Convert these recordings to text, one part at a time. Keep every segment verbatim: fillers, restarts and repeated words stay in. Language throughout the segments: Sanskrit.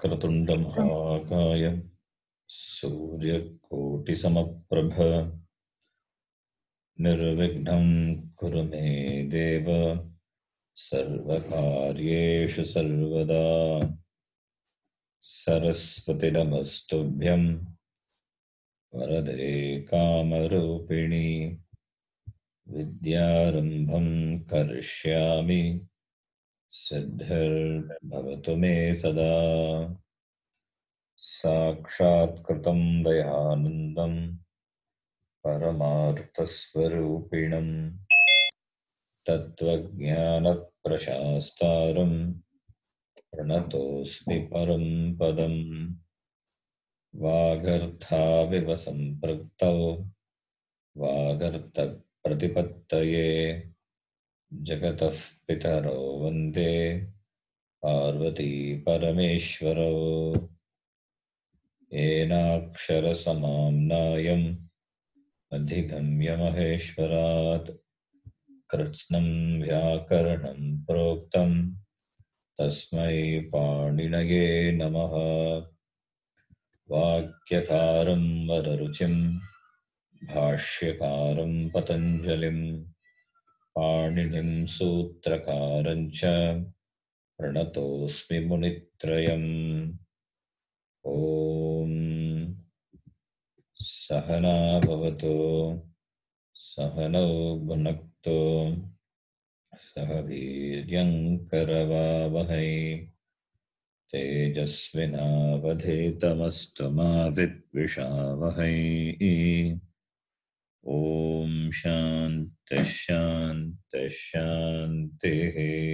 वक्रतुण्ड महाकाय सूर्यकोटिसमप्रभ निर्विघ्नं कुरु मे देव सर्वकार्येषु सर्वदा। सरस्वती नमस्तुभ्यं वरदे कामरूपिणी विद्यारम्भं करिष्यामि सिद्धिर्भवतु मे सदा। साक्षात्कृतं दयानन्दं परमार्थस्वरूपिणं तत्त्वज्ञानप्रशास्तारं प्रणतोऽस्मि परं पदं। वागर्थाविव सम्पृक्तौ वागर्थप्रतिपत्तये जगतः पितरौ वन्दे पार्वती परमेश्वरौ। येनाक्षरसमाम्नायम् अधिगम्य महेश्वरात् कृत्स्नं व्याकरणं प्रोक्तं तस्मै पाणिनये नमः। वाक्यकारं वररुचिं भाष्यकारं पतञ्जलिं पाणिनिं सूत्रकारं च प्रणतोऽस्मि मुनित्रयम्। ॐ सहना भवतु सहनौ भुनक्तु सह वीर्यं करवावहै तेजस्विनावधीतमस्तु मा विद्विषावहै। ॐ शान्तिः शान्तिः शान्तिः।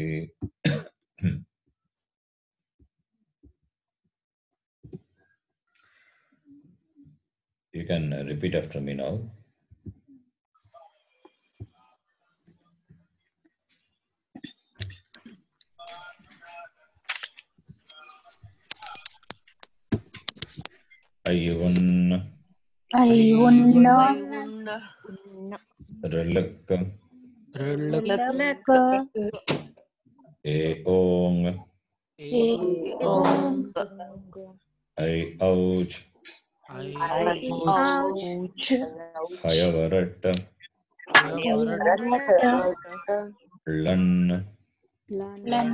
You can repeat after me now. Ayun, Ayun, relak, relak, eong, eong, ay ouch, ouch, hayavarat, hayarat, lan, lan,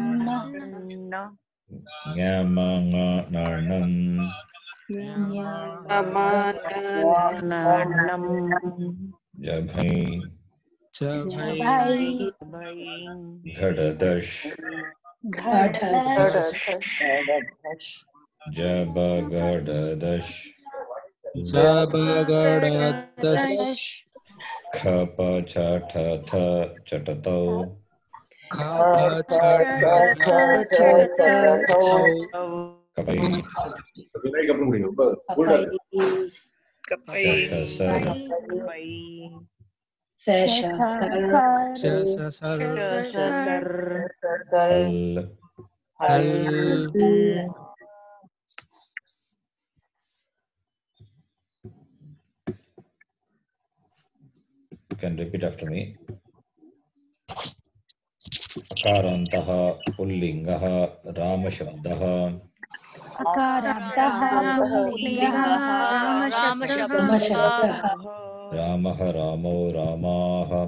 nyamanga narnam, nyamananam, jabhai, jabai, ghadadash, ghadadash, jabagadadash, jabagadash, khapa chathatha chatatau, kapai, shashasar, hal, you can repeat after me. Akarantaha pullingaha ramashabdaha Akarantaha pullingaha ramashabdaha Ramaha ramo ramaha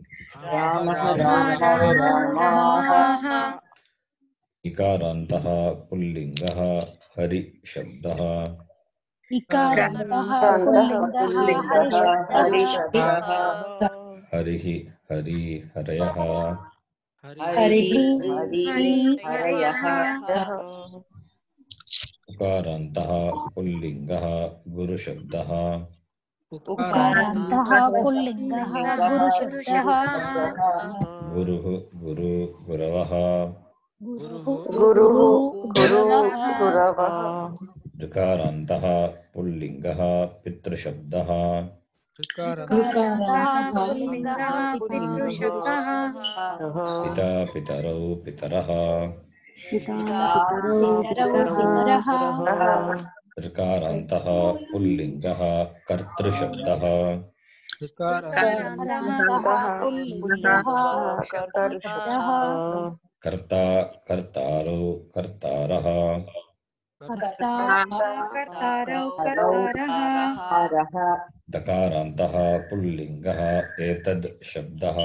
ramaha Ikarantaha pullingaha hari shabdaha Ikarantaha pullingaha harishabdaha Harihi hari harayaha Harihi harayaha Ukarantaha pullingaha guru shabdaha Ukarantaha pullingaha guru shabdaha Guruhu guru guravaha Guru guravaha Dukarantaha pullingaha pitru shabdaha Ukarantaha pullingaha pitru shabdaha Pita pitarau pitaraha Pitarau pitaraha Rikarantaha pullingaha kartru shabdaha Rikarantaha pullingaha kartru shabdaha Karta kartaru kartaraha कर्ता कर्तारौ कर्तारः दकारान्तः पुल्लिङ्गः एतद् शब्दः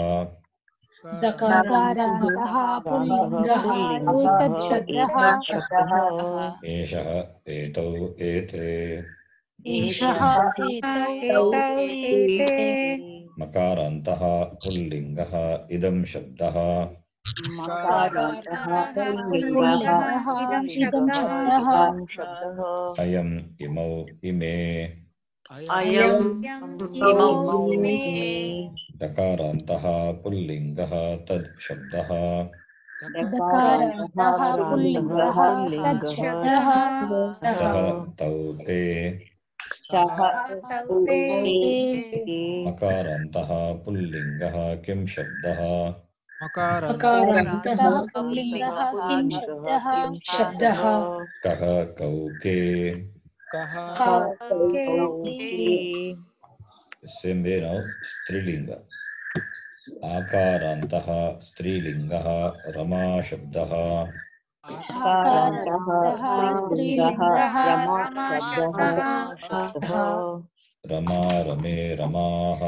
दकारान्तः पुल्लिङ्गः एतत् शब्दः एषः एतौ एते एषः एतौ एते मकारान्तः पुल्लिङ्गः इदं शब्दः मकारान्तः पुल्लिङ्गः इदं शब्दः अयम् इमौ इमे अयम् इमौ इमे दकारान्तः पुल्लिङ्गः तद् शब्दः दकारान्तः पुल्लिङ्गः तत् शब्दः तः तौ ते ते मकारान्तः पुल्लिङ्गः किं शब्दः मकारान्तः पुल्लिङ्गः किं शब्दः शब्दः कः कौ के Same way now, स्त्रीलिङ्ग आकारान्तः स्त्रीलिङ्गः रमा शब्दः आकारान्तः स्त्रीलिङ्गः रमा शब्दः रमा रमे रमाः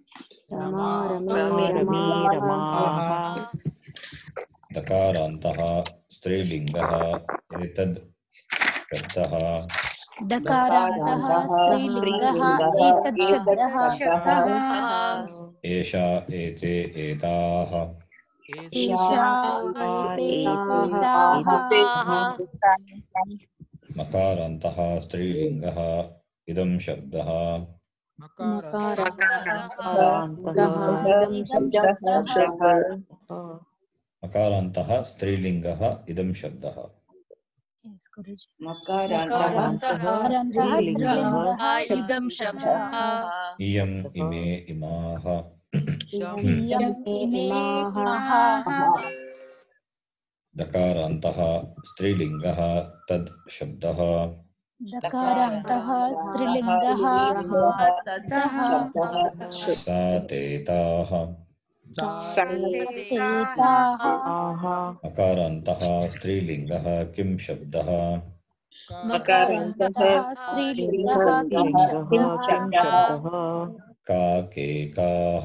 दकारान्तः स्त्रीलिङ्गः एतद् शब्दः दकारान्तः स्त्रीलिङ्गः एतत् शब्दः एषा एते एताः एषा एते एताः मकारान्तः स्त्रीलिङ्गः इदं शब्दः मकारान्तः इदं शब्दः मकारान्तः स्त्रीलिङ्गः इदं शब्दः मकारान्तः स्त्रीलिङ्गः इदं शब्दः इयम् इमे इमाः इयम् इमेः दकारान्तः स्त्रीलिङ्गः तद् शब्दः दकारान्तः स्त्रीलिङ्गः तः सा तेताः तेताः मकारान्तः स्त्रीलिङ्गः किं शब्दः मकारान्तः स्त्रीलिङ्गः किं शब्दः का केकाः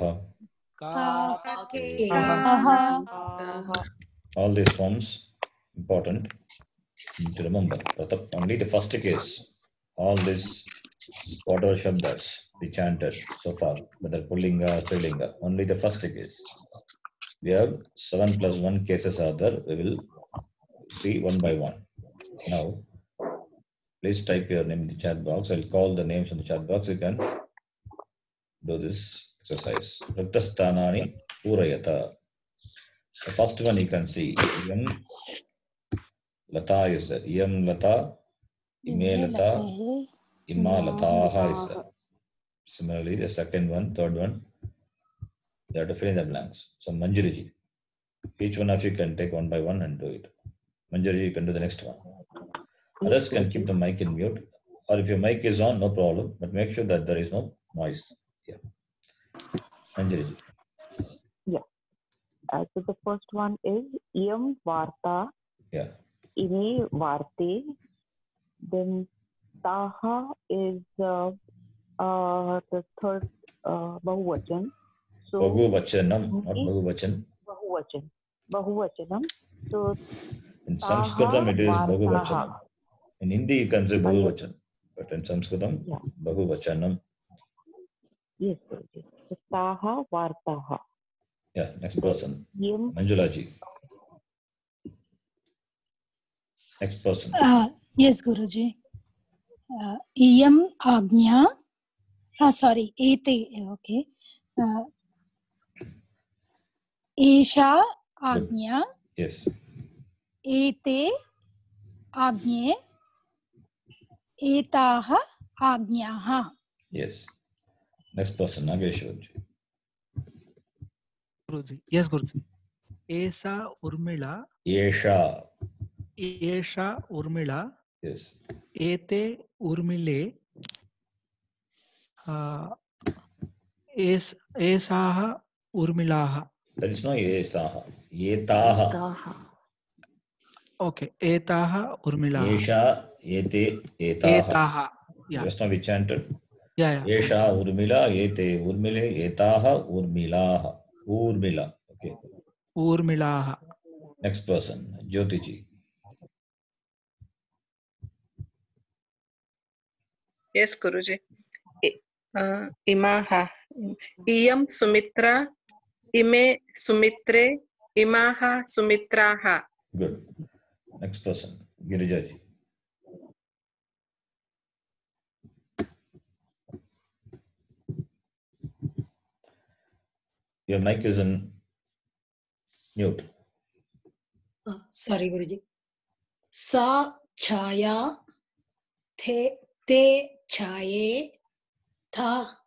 काकेकाः all these forms important to remember. Only the first case, all these whatever shabdas we chanted so far, whether pullinga or strilinga, only the first case. We have seven plus one cases are there. We will see one by one. Now, please type your name in the chat box. I'll call the names in the chat box. You can do this exercise. Riktastanani purayata. The first one you can see. Yam Lata is there. Yam Lata, Ime Lata, Ima Lataha is there. Similarly, the second one, third one, you have to fill in the blanks. So Manjuriji. Each one of you can take one by one and do it. Manjuriji, you can do the next one. Others can keep the mic in mute. Or if your mic is on, no problem. But make sure that there is no noise. Yeah. Manjuriji. Yeah. Uh, so the first one is Iyam Varta. Yeah. Ime Varte. Then Taha is uh, uh, the third uh, Bahuvachan. So Bahuvachanam, not Bahuvachan. Bahuvachan. Bahuvachanam. So in Saṃskṛtam it is Vartaha. Bahuvachanam. In Hindi you can say Bahuvachan. But in Saṃskṛtam, yeah. Bahuvachanam. Yes, sir. Yes. So, Taha Vartaha. Yeah, next person. Yam. Manjulaji. Next person. Uh, yes, Guruji. Uh, Iyam Agnya. Ah, sorry, Ete. Okay. Uh, Esha Agnya. Yes. Ete Agnye. Etaha Agnyaha. Yes. Next person, Nageshwarji. Guruji. Yes, Guruji. Esa Urmila. Esha. Esha Urmila. Yes. Ete Urmile. Uh, es Esaha Urmilaha. There is no Esaha. Etaha. Okay. Etaha urmilaha. Esha, ete, etaha. Etaha. Yeah. Just now we chanted. Yeah. Yeah. Esha, urmila, ete, urmile, etaha, urmilaha. Urmila. Okay. Urmilaha. Next person, Jyotiji. Yes, Guruji. I- uh, Imaha. Iyam Sumitra. Ime Sumitre. Imaha Sumitraha. Good. Next person, Girijaji. Your mic is in mute. Uh, sorry, Guruji. Sa chaya, the, te chaye, tha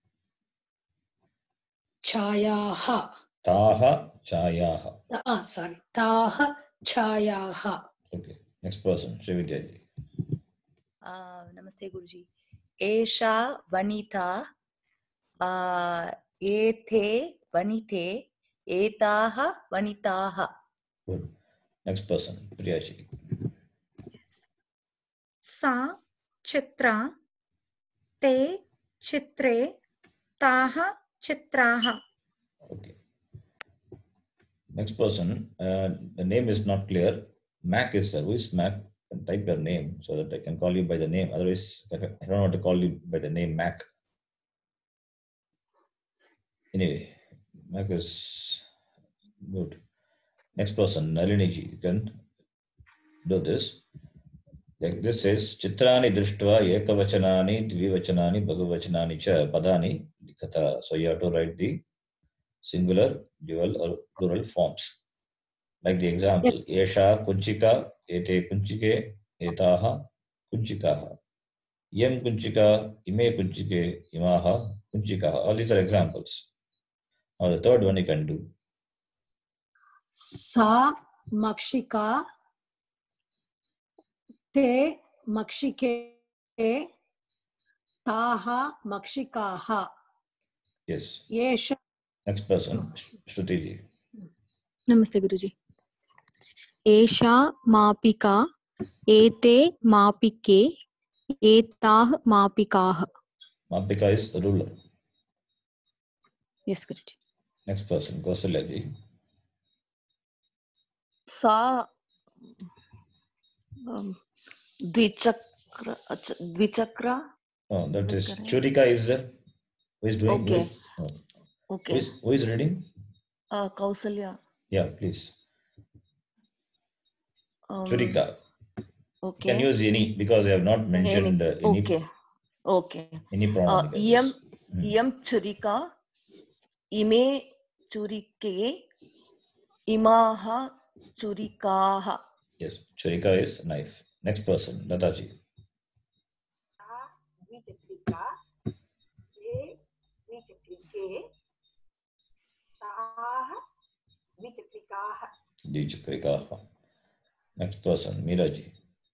chayaha. Taha, chayaha. Ah, sorry. Taha chayaha. Okay. Next person, Srividyaji. Uh, namaste, Guruji. Esha vanita, uh, ete vanite, etaha vanitaha. Good. Next person, Priyaji. Sa chitra, te chitre, taha chitraha. Okay. Next person, uh, the name is not clear. Mac is sir. Who is Mac? You can type your name so that I can call you by the name. Otherwise, I don't know how to call you by the name Mac. Anyway, Mac is good. Next person, Nalini ji. You can do this. Like this says, Chitrani drishtva ekavachanani dvivachanani bhagavachanani cha padani likata. So you have to write the singular, dual or plural forms. Like the example, Esha kunchika, ete kunchike, etaha kunchikaha. Yem kunchika, ime kunchike, imaha kunchikaha. All these are examples. Now the third one you can do. Sa makshika, te makshike, taha makshikaha. Yes. Yesha. Next person, Shruti ji. Namaste, Guruji. Esha mapika, ete mapike, etah mapikah. Mapika is ruler. Yes, Guruji. Next person, Kausalya ji. Sa um, Dvichakra, Dvichakra. Oh, that Is is, it correct? Churika is there. Who is doing? Okay. Who is, oh. Who Okay. is, who is reading? Uh, Kausalya. Yeah, please. Um, Churika. Okay. You can use any because I have not mentioned Any. uh, any, Okay. Okay. any pronoun. Uh, you can Iyam, use. Hmm. Iyam Churika. Ime Churike. Imaha Churikaha. Yes, Churika is knife. Next person, Lataji. Dvichakrikaha. Next person, Miraji.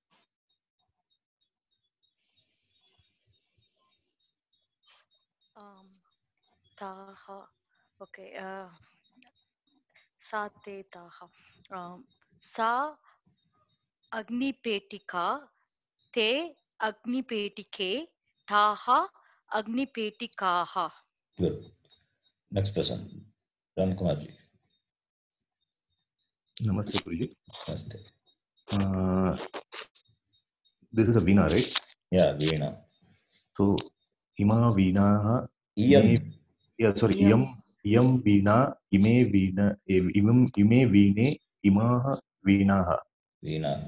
Um, taha. Okay. Uh, sa te taha. Um, sa agni petika, te agni petike, taha agni petikaha. Good. Next person, Ram Kumarji. Namaste, Guruji. Namaste. Uh, this is a Veena, right? Yeah, Veena. So, Ima Veena. Iyam. Yeah, sorry. Iyam. Iyam Iyam Veena. Ime Veena. Imam Ime Veene. Imaha Veenaha. Veena.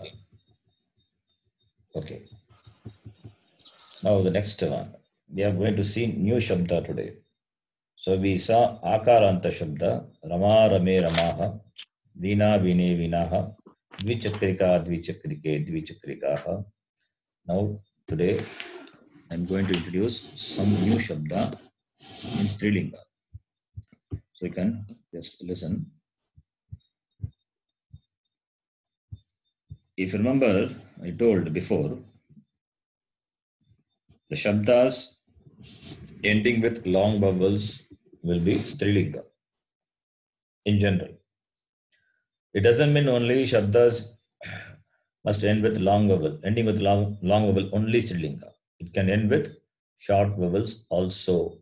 Okay. Now the next one. We are going to see new Shabda today. So we saw Akaranta Shabda, Rama Rame Ramaha, Veena Veene Veenaha, Dvichakrika Dvichakrike Dvichakrikaha. Now today I am going to introduce some new Shabda in Strilinga. So you can just listen. If you remember, I told before, the Shabdas ending with long vowels will be Strilinga in general. It doesn't mean only Shabdas must end with long vowel. Ending with long, long vowel only Strilinga. It can end with short vowels also.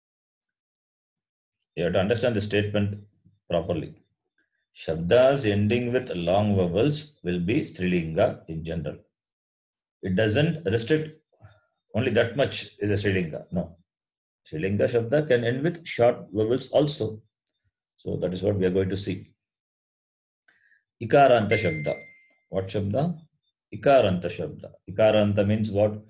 You have to understand the statement properly. Shabdas ending with long vowels will be Strilinga in general. It doesn't restrict only that much is a Strilinga. No. Strilinga Shabda can end with short vowels also. So that is what we are going to see. Ikaranta Shabda. What Shabda? Ikaranta Shabda. Ikaranta means what?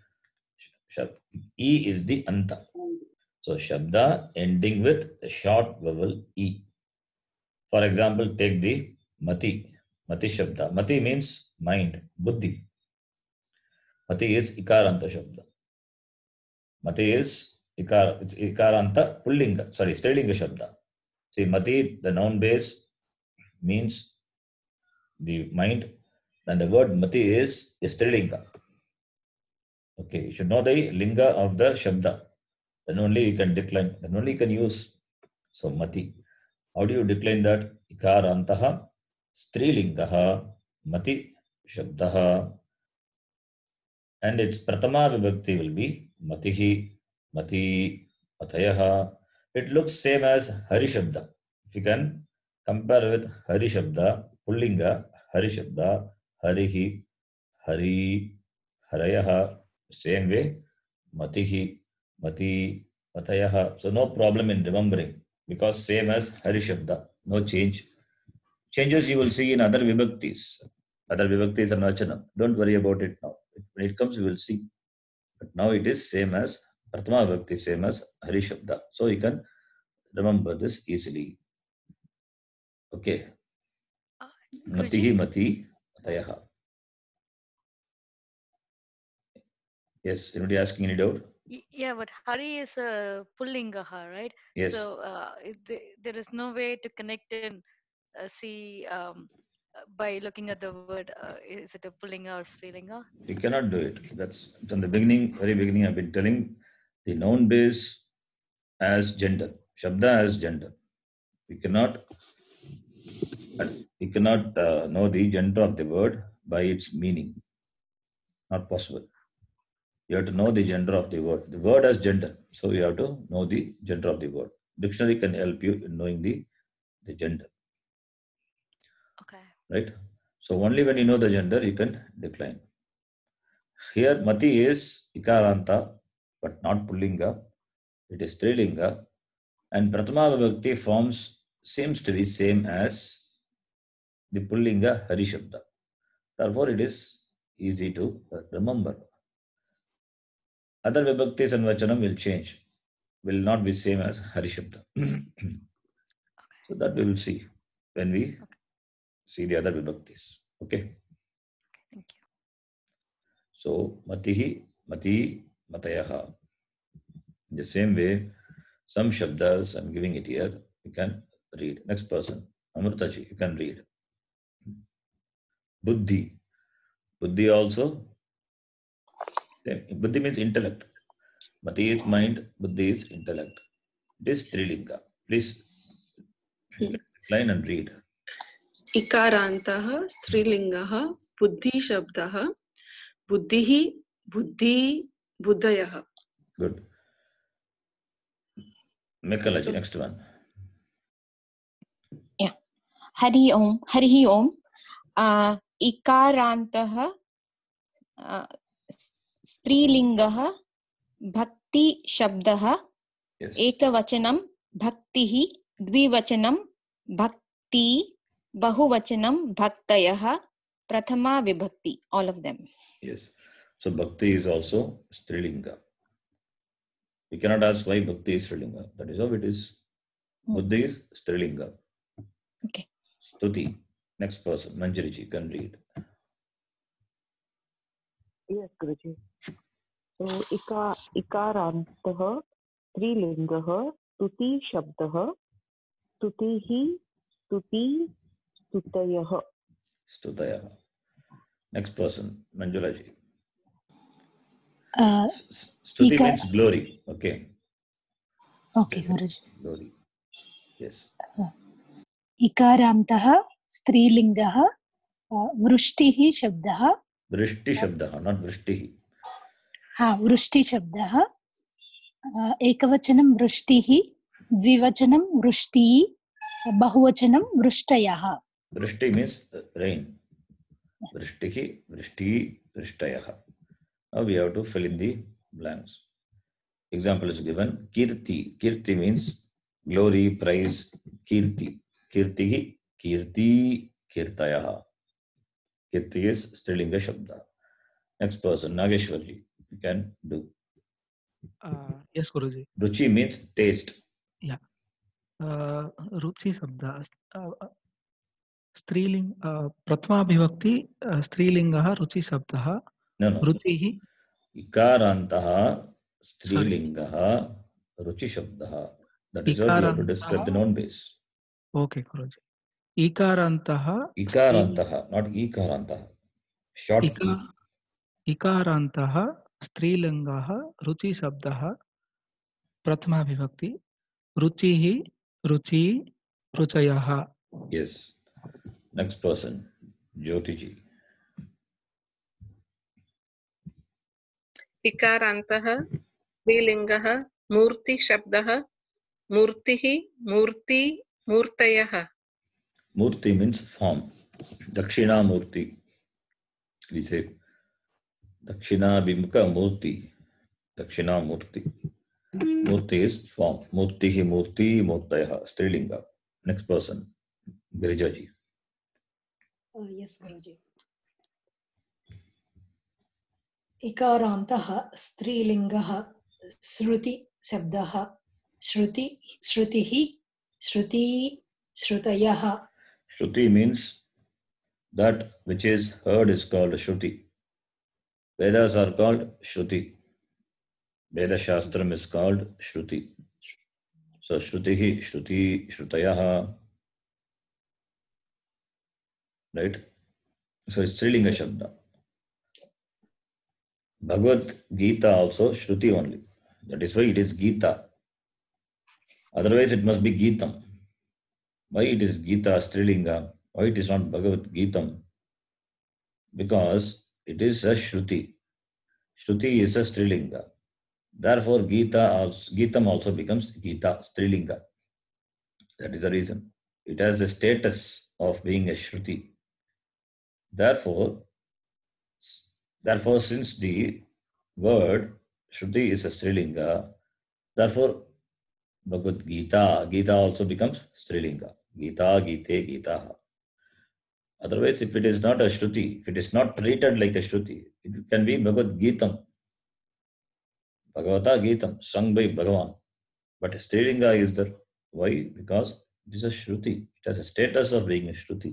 E is the Anta. So Shabda ending with a short vowel E. For example, take the Mati. Mati Shabda. Mati means mind, Buddhi. Mati is Ikaranta Shabda. Mati is Ikar, it's Ikaranta Pullinga, sorry, Strilinga Shabda. See, Mati, the noun base means the mind, and the word Mati is Strilinga. Okay, you should know the linga of the Shabda. Then only you can decline, then only you can use. So, Mati. How do you decline that? Ikarantaha, Strilingaha, Mati Shabdaha. And its Pratama Vibhakti will be Matihi, Mati, Matayaha. It looks same as Hari Shabda. If you can compare with Hari Shabda, Pullinga, Hari Shabda, Harihi, Hari, Harayaha. Same way, Matihi, Mati, Matayaha. So no problem in remembering because same as Hari Shabda. No change. Changes you will see in other Vibhaktis. Other Vibhaktis and Vachanam. Don't worry about it now. When it comes, we will see. But now it is same as Pratama Vibhakti, same as Hari Shabda. So you can remember this easily. Okay. Uh, Matihi, Guruji? Mati, Matayaha. Yes, anybody asking any doubt? Y- Yeah, but Hari is a Pullingaha, right? Yes. So uh, it- the- there is no way to connect and uh, see um, uh, by looking at the word. Uh, is it a Pullinga or Strilinga? You cannot do it. That's from the beginning, very beginning, I've been telling the noun base as gender, Shabda as gender. We cannot, we cannot uh, know the gender of the word by its meaning. Not possible. You have to know the gender of the word. The word has gender, so you have to know the gender of the word. Dictionary can help you in knowing the, the gender. Okay. Right? So only when you know the gender, you can decline. Here, Mati is Ikaranta, but not Pullinga. It is Strilinga. And Pratama Vibhakti forms seems to be same as the Pullinga Hari Shabda. Therefore, it is easy to remember. Other Vibhaktis and Vachanam will change, will not be same as Hari Shabda. So that we will see when we Okay. see the other Vibhaktis. Okay. Thank you. So, Matihi, Mati, Matayaha. In the same way, some Shabdas, I'm giving it here, you can read. Next person, Amritaji, you can read. Buddhi. Buddhi also. Buddhi means intellect. Mati is mind, Buddhi is intellect. It is Strilinga. Please line and read. Ikarantah Strilingah Buddhi Shabdah Buddhihi Buddhi Buddhayah. Good. Mekalaji, next one. Yeah. Hari Om. Hari Om. Uh, Ikarantah uh, Strilingah Bhakti Shabdah. Yes. Ekavachanam Bhaktihi Dvivachanam Bhakti Bahuvachanam Bhaktayah Prathama Vibhakti. All of them. Yes. So Bhakti is also Strilinga. We cannot ask why Bhakti is Strilinga. That is how it is. Buddhi is Strilinga. Okay. Stuti. Next person, Manjariji, can read. Yes, Guruji. So, ika, Ikarantah, Strilingah, Stuti Shabdah, Stutihi, Stuti, Stutayah. Stutaya. Next person, Manjulaji. Uh, Stuti Ika- means glory. Okay. Okay, Guruji. Glory. Yes. इकारान्तः स्त्रीलिङ्गः वृष्टिः शब्दः Vrishti Shabdaha, not Vrishtihi. हा वृष्टि शब्दः एकवचनं वृष्टिः द्विवचनं वृष्टी बहुवचनं वृष्टयः Vrishti means rain. Vrishtihi, Vrishti, Vrishtayaha. Now we have to fill in the blanks. Example is given. Kirti. Kirti means glory, praise. Kirti. Kirtihi, Kirti, Kirtayaha. Kirti is Strilinga Shabda. Next person, Nageshwarji. You can do. Uh, yes, Guruji. Ruchi means taste. Yeah. Uh, रुचि शब्द uh, स्त्रीलिंग uh, प्रथमा विभक्ति uh, स्त्रीलिंगः रुचि शब्दः No, no. रुचिः Ikarantaha sorry Strilingaha Ruchi Shabdaha. That is what we have to describe the noun base. Okay, Guruji. Ikarantaha Ikarantaha, not Ikarantaha. Short Ika, E. Ikarantaha स्त्रीलिंगः रुचि शब्दः प्रथमा विभक्ति रुचिः रुचि रुचयः. Yes. Next person, Jyotiji. इकारान्तः स्त्रीलिङ्गः मूर्तिशब्दः मूर्तिः मूर्ति मूर्तयः. Murti means form. Dakshina Murti. We say Dakshina Bimka Murti. Dakshina Murti. Murti is form. Murtihi Murti Murtayaha. Strilinga. Next person, Girijaji. Uh, yes, Guruji. इकारान्तः स्त्रीलिङ्गः श्रुति शब्दः श्रुति श्रुतिः श्रुति श्रुतयः. Shruti means that which is heard is called Shruti. Vedas are called Shruti. Veda Shastram is called Shruti. So Shrutihi, Shruti, Shrutayaha. Right? So it's Strilinga Shabda. Bhagavad Gita also Shruti only. That is why it is Gita. Otherwise it must be Gitam. Why it is Gita Strilinga? Why it is not Bhagavad Gitam? Because it is a Shruti. Shruti is a Strilinga. Therefore Gita also, Gitam also becomes Gita Strilinga. That is the reason. It has the status of being a Shruti. Therefore, therefore since the word Shruti is a Strilinga, therefore Bhagavad Gita, Gita also becomes Strilinga. Gita, Gite, Gita. Otherwise, if it is not a Shruti, if it is not treated like a Shruti, it can be Bhagavad Gitam. Bhagavata Gitam, sung by Bhagavan. But Strilinga is there. Why? Because it is a Shruti. It has a status of being a Shruti.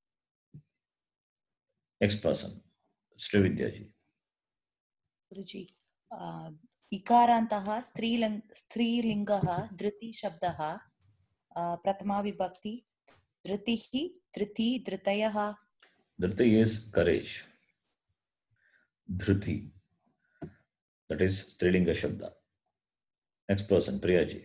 Next person, Srividyaji. Guruji uh, इकारान्तः स्त्रीलिङ्ग स्त्रीलिङ्गः धृति शब्दः uh, प्रथमा विभक्ति धृतिः धृति धृतयः. Dhriti is courage. Dhriti. That is Strilinga Shabda. Next person, Priyaji.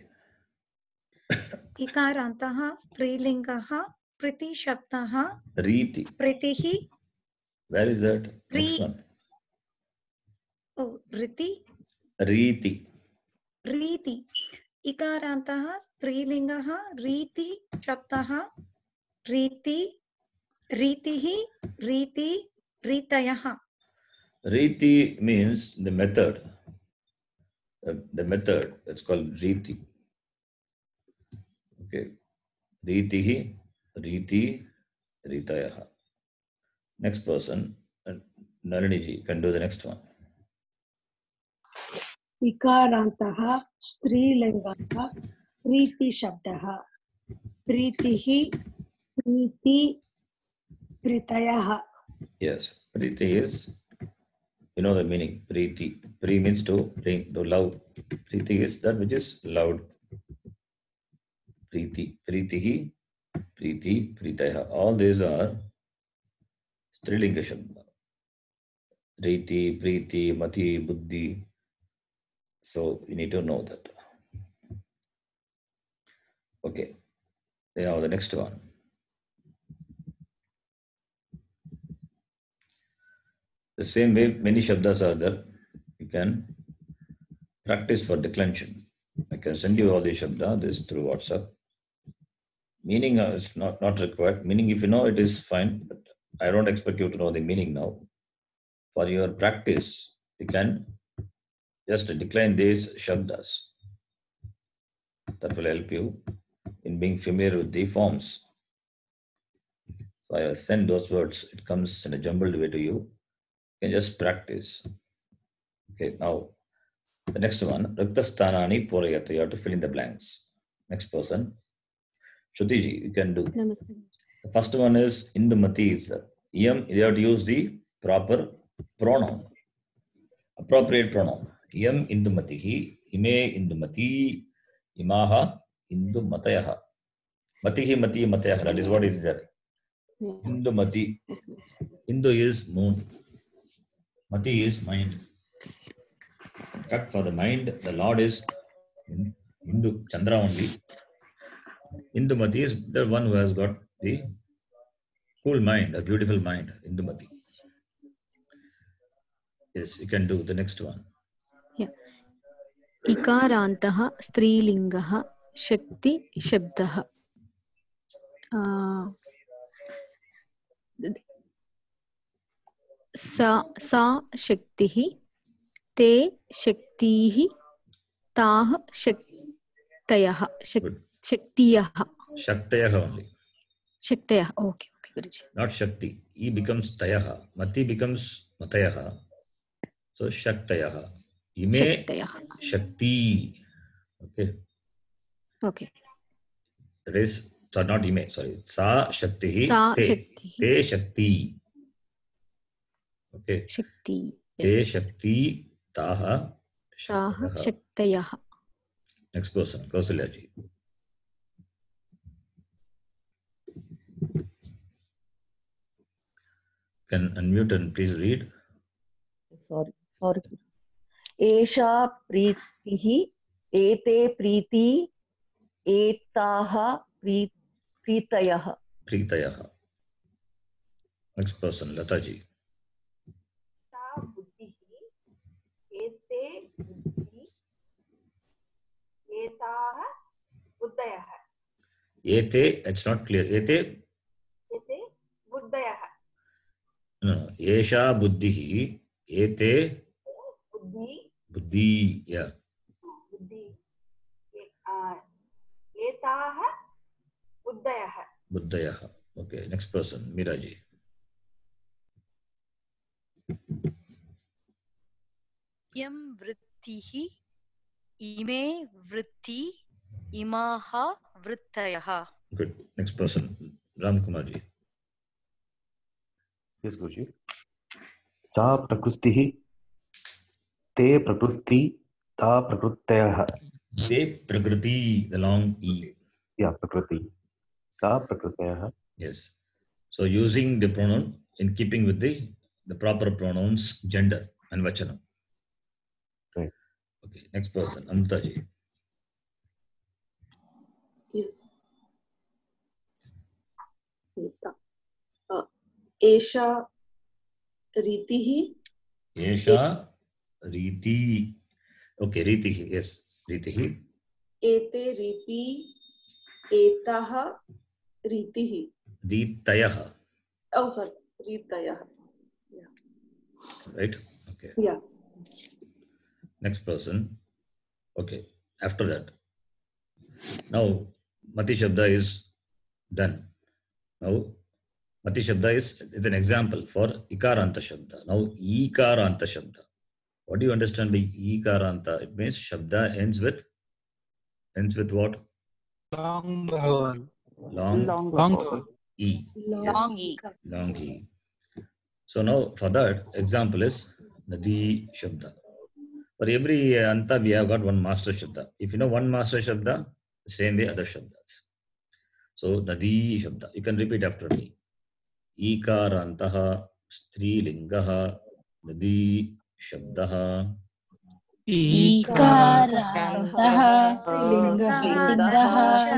इकारान्तः स्त्रीलिङ्गः प्रतिशब्दः Riti. प्रीतिः. Where is that? Next Re- one. Oh, Riti. Riti. Riti. इकारान्तः स्त्रीलिङ्गः रीति शब्दः रीति रीतिः रीति रीतयः. Riti means the method. Uh, the method. It's called Riti. Okay. Ritihi, Riti, Ritayaha. Next person, uh, Naliniji, can do the next one. इकारान्तः स्त्रीलिङ्गः प्रीतिशब्दः प्रीतिः प्रीति प्रीतयः. Yes. Priti is, you know the meaning. Priti. Pri means to bring, to love. Priti is that which is loved. Priti. Pritihi, Priti, Pritaya. All these are Strilinga Shabda. Riti, Priti, Mati, Buddhi. So you need to know that. Okay. Now the next one. The same way, many shabdas are there. You can practice for declension. I can send you all the shabda this through WhatsApp. Meaning uh, is not, not required. Meaning, if you know it is fine, but I don't expect you to know the meaning now. For your practice, you can just decline these shabdas. That will help you in being familiar with the forms. So I will send those words. It comes in a jumbled way to you. You can just practice. Okay, now the next one, Riktastanani Porayata. You have to fill in the blanks. Next person, Shrutiji, you can do. Namaste. The first one is Indumati. Is Iyam, you have to use the proper pronoun, appropriate pronoun. Iyam Indumatihi, Ime Indumati, Imaha Indumatayaha. Matihi Mati Matayaha. That is what is there. Yeah. Indumati. Indu is moon. Mati is mind. In fact, for the mind, the Lord is Hindu, Chandra only. Indumati is the one who has got the cool mind, a beautiful mind, Indumati. Yes, you can do the next one. Yeah. Ikarantaha strilingaha shakti shabdaha. Uh, sa sa shaktihi te shaktihi tah shaktayaha Good. shaktiyaha Shaktayaha only. shaktayaha. Okay, okay, Guruji. Not Shakti. E becomes Tayaha. Mati becomes Matayaha. So Shaktayaha. Ime Shaktayaha. Shakti. Okay. Okay. That is, so not Ime, sorry. Sa Shaktihi Sa Te. shaktihi Te Shakti. Okay. shakti. Te Yes. Shakti Taha Tah Shaktayaha. shaktayaha. Next person, Kausalyaji. Can unmute and please read. Sorry, sorry. Esha pritihi, ete priti, etaha pri- pritayaha. Pritayaha. Next person, Lataji. Esha buddhihi, ete buddhi, etaha buddhayaha. Ete, it's not clear. Ete, Ete buddhayaha. no, no. Esha buddhihi, ete Buddhi, buddhi, yeah. buddhi. Uh, etaha buddhayaha. Buddhayaha. Okay, next person, Miraji. Yam vrittihi, ime vritti, imaha vrittayaha. Good. Next person, Ram Kumarji. Yes, Guruji. Sa prakritihi te prakriti ta prakrutyaha. Te prakriti, the long E. Yeah, prakriti. Ta prakrutyaha. Yes. So using the pronoun in keeping with the, the proper pronouns, gender and vachana. Right. Okay, next person, Amtaji. Yes. Uh, Esha Ritihi. Esha Riti. Okay, Ritihi. Yes, Ritihi. Ete Riti. Etaha Ritihi. Ritayaha. Oh, sorry. Ritayaha. Right? Okay. Yeah. Next person. Okay. After that. Now, Mati Shabda is done. Now, Mati Shabda is, is an example for Ikaranta Shabda. Now, Ikaranta Shabda. What do you understand by Ikaranta? It means Shabda ends with, ends with what? Long vowel. Long, Long Long vowel. vowel. E. Long E. Long E. So now, for that, example is Nadi Shabda. For every Anta, we have got one master Shabda. If you know one master Shabda, the same way other Shabdas. So, Nadi Shabda. You can repeat after me. Ikarantaha Strilingaha Nadi Shabdaha. Ikarantah Lingaha.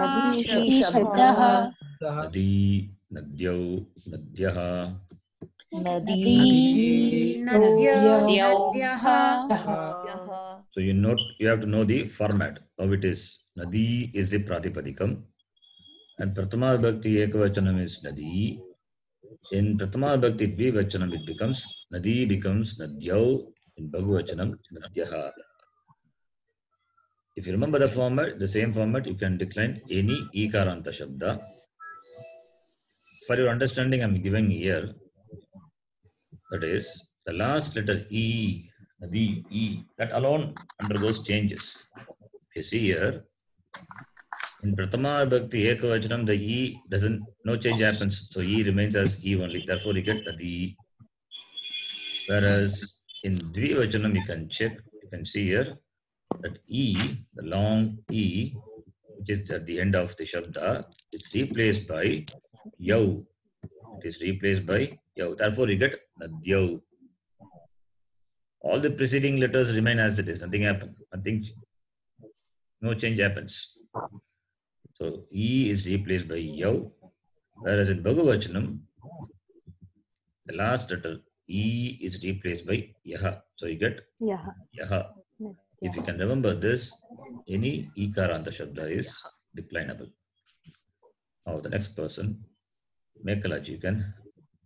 Nadi Shabdah Nadi Nadyau Nadyaha. Nadi. Nadya, Nadyau. Nadyah. So you note, you have to know the format, how it is. Nadi is the Pratipadikam. And Prathama Vibhakti Ekavachanam is Nadi. In Prathama Vibhakti Dvivachanam it becomes, Nadi becomes Nadyau. In Bahuvachanam, Nadyaha. If you remember the format, the same format, you can decline any Ikaranta Shabda. For your understanding, I am giving here, that is, the last letter E, Nadi, E, that alone undergoes changes. If you see here, in Prathama Bhakti Ekavachanam, the E doesn't, no change happens. So E remains as E only. Therefore, you get Nadi. Whereas in Dvivachanam, you can check, you can see here, that E, the long E, which is at the end of the Shabda, it's replaced by Yau. It is replaced by Yau. Therefore, you get Nadyau. All the preceding letters remain as it is. Nothing happens. Nothing, no change happens. So, E is replaced by Yau. Whereas in Bhagavachanam, the last letter E is replaced by Yaha. So, you get Yaha. Yaha. If you can remember this, any Ikaranta Shabda is declinable. Now, the next person, Mekalaji, you can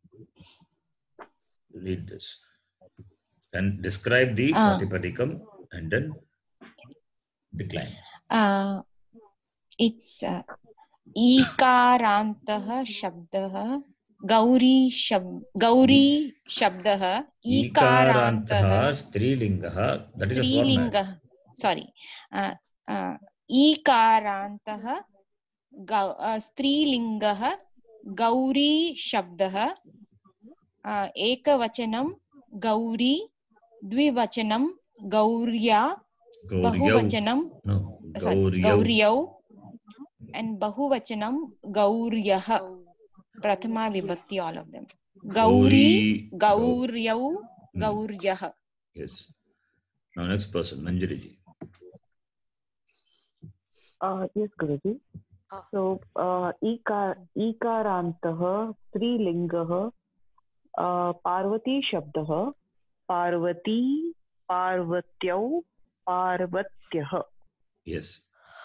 read this. And describe the Ah. Pratipadikam and then decline. Uh, it's uh, ईकारान्तः शब्दः गौरी शब् गौरी शब्दः ईकारान्तः स्त्रीलिङ्गः, that is a स्त्रीलिङ्गः format. sorry uh, uh, ईकारान्तः गौ uh, स्त्रीलिङ्गः गौरी शब्दः uh, एकवचनं गौरी द्विवचनं गौर्या बहुवचनं no, sorry गौर्यौ and bahuvachanam gauryah prathama vibhakti, all of them. Gauri, Gauryau, Gauryah. Yes. Now next person, Manjari. Uh, yes, Guruji. So, uh, Ikar, Ikarantah, Strilingah, uh, Parvati Shabdah, Parvati, Parvatyau, Parvatyah. Yes.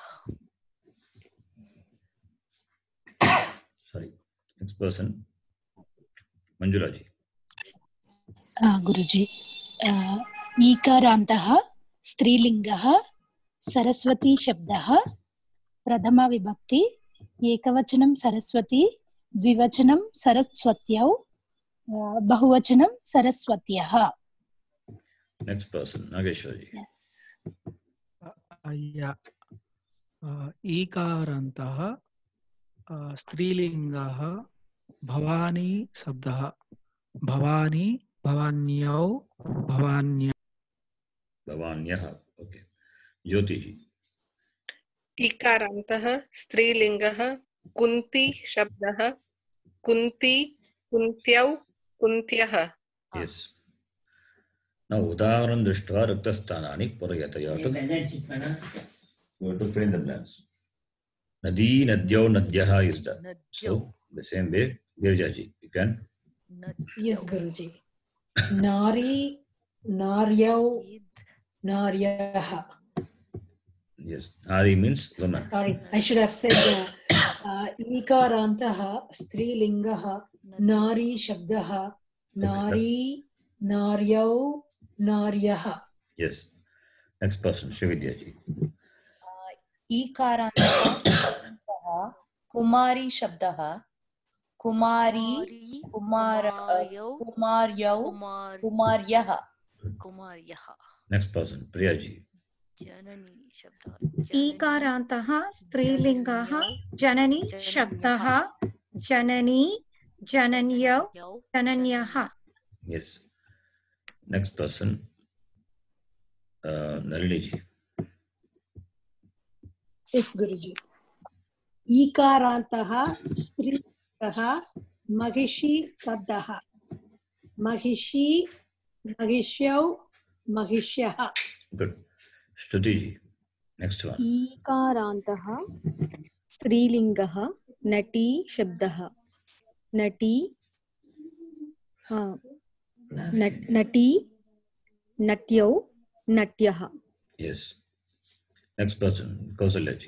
Sorry. Next person, Manjulaji. Uh, Guruji. Uh, Ikarantah, Strilingah, Saraswati Shabdah, Pradhama Vibhakti, Ekavachanam Saraswati, Dvivachanam Saraswatyau, uh, Bahuvachanam Saraswatyah. Next person, Nageshwari. Yes. Uh, yeah. Uh, Ikarantah uh, Strilingah Bhavani Sabdah Bhavani Bhavanyau Bhavanya Bhavanyah. Okay. Jyotiji. Ikarantah Strilingah Kunti Shabdah Kunti Kuntyau Kuntyah. Yes. Now, Udaharan Drishtva Raktastanani Purayatayatu. You have to fill in the blanks. Nadi, Nadyau, Nadyaha is done. So, the same way, Girjaji, you can. Yes, Guruji. Nari, Naryau, Naryaha. Yes. Nari means woman. Sorry, I should have said uh, uh, Ikarantaha, Strilingaha, Nari Shabdaha, Nari, Naryau, Naryaha. Yes. Next person, Shividyaji. ईकारान्तः कुमारी शब्दः कुमारी कुमार कुमार्यौ कुमार्यः कुमार्यः. Next person, Priyaji. जननी शब्दः ईकारान्तः स्त्रीलिङ्गः जननी शब्दः जननी जनन्यौ जनन्यः. Yes. Next person, uh, Nalini. Yes, Guruji. Ikarantaha, Strilingaha, Mahishi Sabdaha. Mahishi, Mahishyau, Mahishyaha. Good. Shruti. Next one. ईकारान्तः स्त्रीलिङ्गः नटी शब्दः नटी Uh, nat, nati, natyau, natyah. Yes. Next person, Kausalyaji.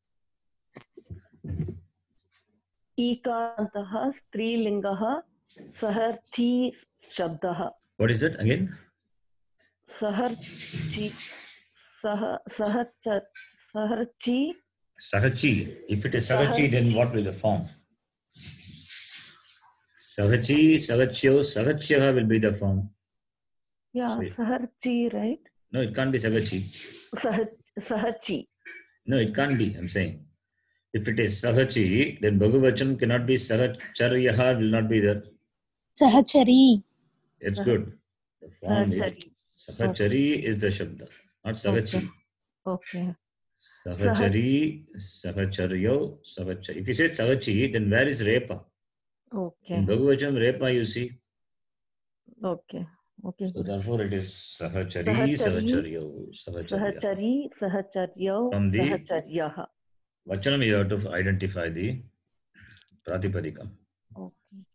ईकारान्तः स्त्रीलिङ्गः सहर्ची शब्दः. What is that again? सहर्ची सह सहच सहर्ची. Sahachi. If it is Sahachi, then what will the form? Sahachi, Sahachyo, Sahachyaha will be the form. Yeah, Say. Saharchi, right? No, it can't be Sahachi. Sah Sahachi. No, it can't be, I'm saying. If it is Sahachi, then Bhagavacham cannot be Sahacharyaha, will not be there. Sahachari. It's Sah good. The form Sahachari. is Sahachari okay. is the Shabda, not Sahachi. Okay. Sahachari, Sahacharyo, Sahachari. If you say Sahachi, then where is Repa? Okay. In Bhagavacham, Repa you see. Okay. Okay. So therefore it is Sahachari, Sahacharyo, Sahacharya. Sahachari, Sahacharyo, From the Sahacharyaha. Vachanam you have to identify the Pratipadikam. Okay.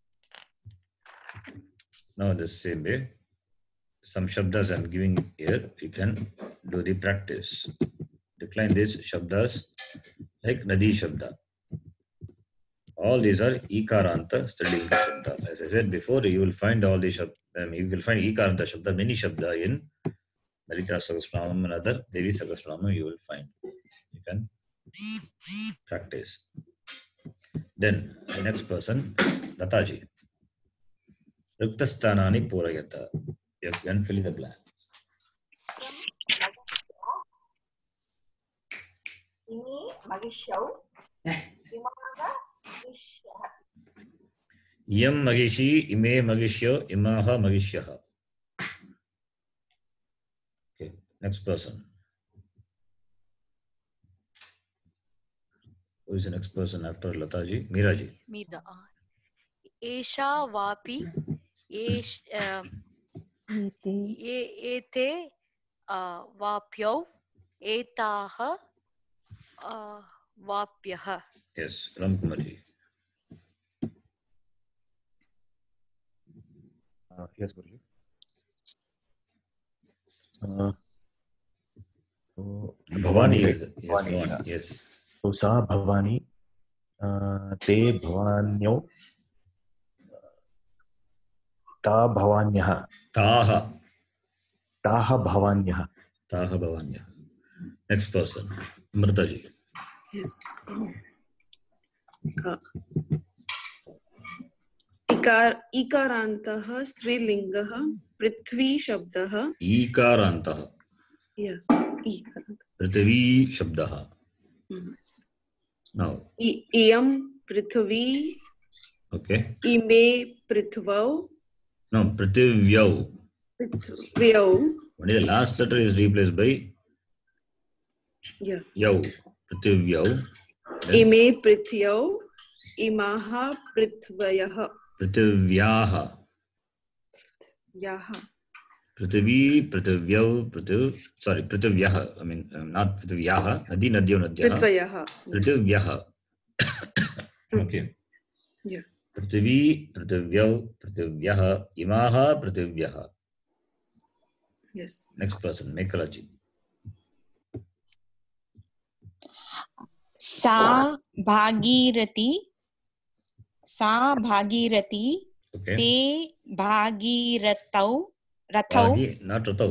Now the same way, some shabdas I'm giving here, you can do the practice. Decline these shabdas like Nadi Shabda. All these are Ikaranta Strilinga Shabda. As I said before, you will find all these shabda, um, you will find Ikaranta Shabda, many Shabda in Lalita Sagasranam and other Devi Sagasranam you will find. You can practice. Then the next person, Lataji. Ruktastanani Purayata. You can fill the blank. Yam Magishi, Ime Magishyo, Imaha Magishyaha. Okay, next person. Who is the next person after Lataji? Meeraji. Meera. Esha Vapi. Esh. Ete Vapyau. Etaha Vapyaha. Yes, Ramkumarji. Uh, yes, Guruji. Uh, so, Bhavani is yes, Bhavani, Bhavani, yeah. yes. So Sa Bhavani, uh, Te Bhavanyo, Ta Bhavanyaha. Taha. Taha Bhavanyaha. Taha Bhavanya. Next person, Mrtaji. Yes. Uh, इकार इकारान्तः स्त्रीलिङ्गः पृथ्वी शब्दः ईकारान्तः yeah इकारान्तः पृथ्वी शब्दः now इयं पृथ्वी okay इमे पृथ्वौ no पृथिव्यौ पृथ्व्यौ only the last letter is replaced by yeah yau पृथिव्यौ इमे पृथ्व्यौ इमाः पृथ्वयः पृथिव्याः याः पृथिवी पृथिव्यौ पृथिव sorry पृथिव्यः I mean um, not पृथिव्याः नदी नद्यो नद्यः पृथ्वयः पृथिव्यः okay yeah पृथिवी पृथिव्यौ पृथिव्यः इमाः पृथिव्यः yes next person Mekalaji सा भागीरथी सा भागीरथी okay ते भागीरथौ रथौ Bhagi, not ratau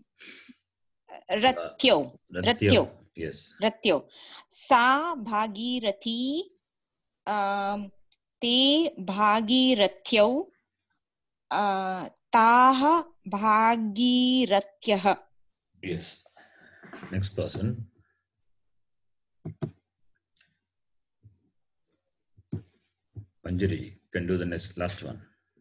रथ्यौ रथ्यौ yes रथ्यौ सा भागीरथी um, ते भागीरथ्यौ uh, ताः भागीरथ्यः yes next person Manjari can do the next last one.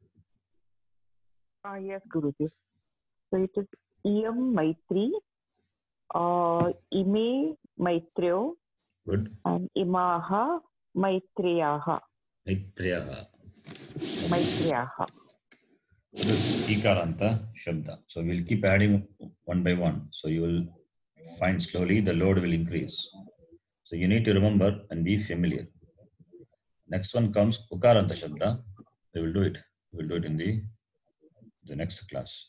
Ah, yes, Guruji. So it is Iyam Maitri, uh, Ime Maitryo, Good. and Imaha Maitriyaha. Maitriyaha. Maitriyaha. This is Ikaranta Shabda. So we'll keep adding one by one. So you will find slowly the load will increase. So you need to remember and be familiar. Next one comes Ukaranta Shabda. We will do it. We will do it in the the next class.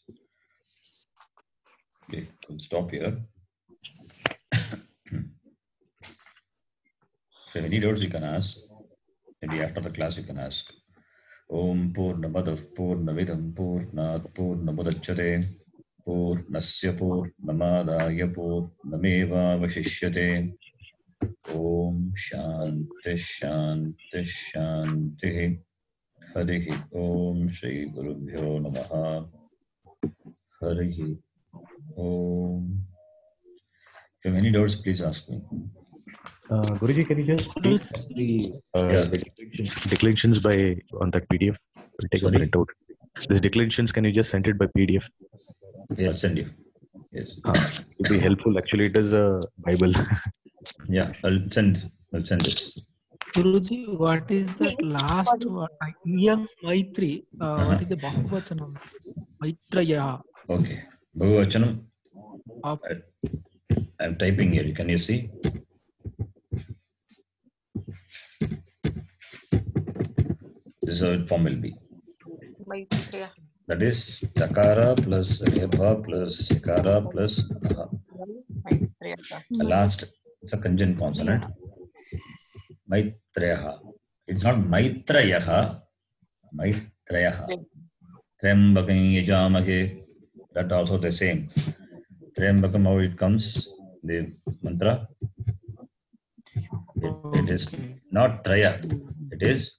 Okay, we'll stop here. If you have any doubts, you can ask. Maybe after the class, you can ask. Om Purnamadav Purnamidam Purnat Purnamudachyate Purnasya Purnamadaya Purnameva Vashishyate. Om Shanti Shanti Shanti. Harihi Om Shri Gurubhyo Namaha. Harihi Om. If you have any doubts, please ask me. Uh, Guruji, can you just take the, uh, Yeah. the declensions, declensions by on that P D F? We'll take Sorry? a print out. This declensions, can you just send it by P D F? Yeah, I'll send you. Yes. Uh, it would be helpful. Actually, it is a Bible. Yeah, I'll send. I'll send this. Guruji, what is that last one? Iyam Maitri. Uh, Uh-huh. What is the Bahuvachanam? Maitraya. Okay. Bahuvachanam. Up. I'm typing here. Can you see? This is how it form will be. Maitriya. That is Chakara plus Rebha plus Sikara plus Aha. The last, it's a conjunct consonant. Maitrayaha. It's not Maitrayaha. Maitrayaha. Trembakam Yajamake. That also the same. Trembakam, how it comes, the mantra. It, it is not Traya. It is.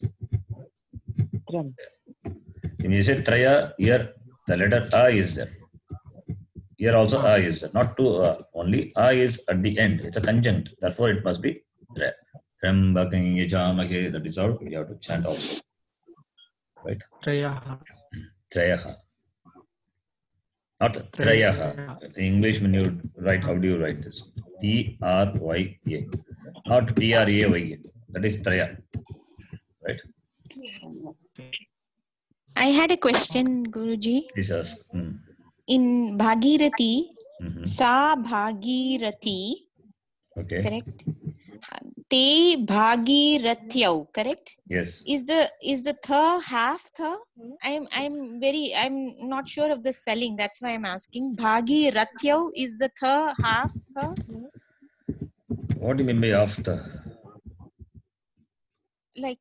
When you say Traya, here the letter A is there. Here also A is there. Not two A. Only A is at the end. It's a conjunct. Therefore, it must be Traya. Trembakam Yajamake. That is how you have to chant also. Right? Trayaha. Trayaha. Not Trayaha. In English, when you write, how do you write this? T R Y A. Not T R A Y A. That is Traya. Right? I had a question, Guruji. This is. Hmm. In Bhagirathi, Mhm. Sa Bhagirathi, Okay. correct? Te Bhagirathyav, correct? Yes. Is the is the tha half tha? I'm I'm very I'm not sure of the spelling. That's why I'm asking. Bhagirathyav, is the tha half tha? What do you mean by after? Like,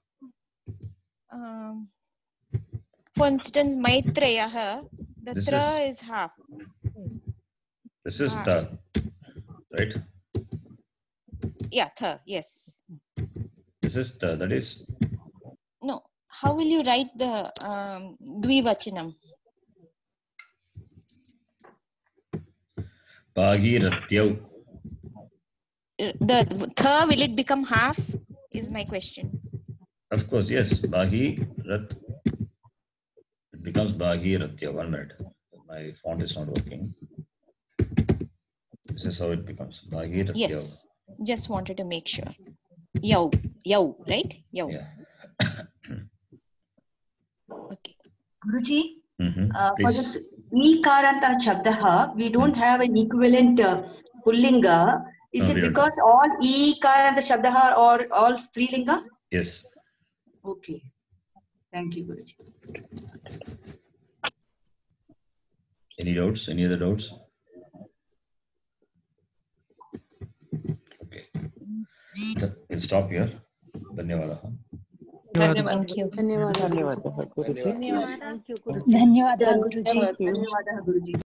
um, for instance, Maitrayaha, the This tra is- is half. This is Ah. the. Right? Yeah, tha, yes. This is the. That is. No, how will you write the um, Dvivachanam? Bhagirathyav. The tha, will it become half? Is my question. Of course, yes. Bhagirath. It becomes Bhagirathya. One minute. My font is not working. This is how it becomes. Bhagirathya. Yes, just wanted to make sure. Yav, yav, right? Yav. Yeah. Okay. Guruji, Mm-hmm. uh, for Please. this Nikaranta Shabdaha, we don't have an equivalent uh, Pullinga. Is No, it we don't because all Ikaranta Shabdaha are all Strilinga? Yes. Okay. Thank you, Guruji. Any doubts? Any other doubts? Okay. We'll stop here. Dhanyavadaha. Thank you. ಧನ್ಯವಾದ ಗುರುಜಿ. ಧನ್ಯವಾದ ಗುರುಜಿ. ಧನ್ಯವಾದ ಗುರುಜಿ.